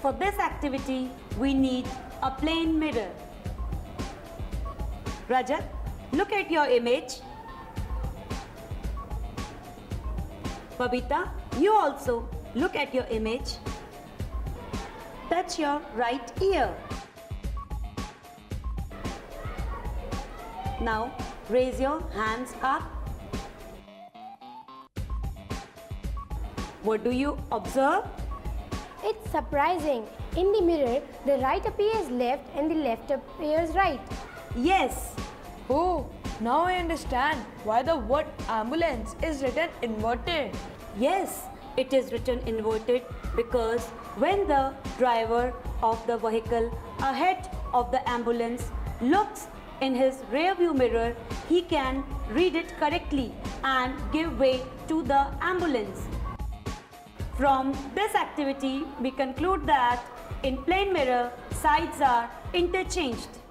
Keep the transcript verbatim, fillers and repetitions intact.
for this activity, we need a plane mirror. Rajat, look at your image. Babita, you also look at your image. Touch your right ear. Now, raise your hands up. What do you observe? It's surprising. In the mirror, the right appears left and the left appears right. Yes. Oh, now I understand why the word ambulance is written inverted. Yes, it is written inverted because when the driver of the vehicle ahead of the ambulance looks in his rear view mirror, he can read it correctly and give way to the ambulance. From this activity, we conclude that in plane mirror, sides are interchanged.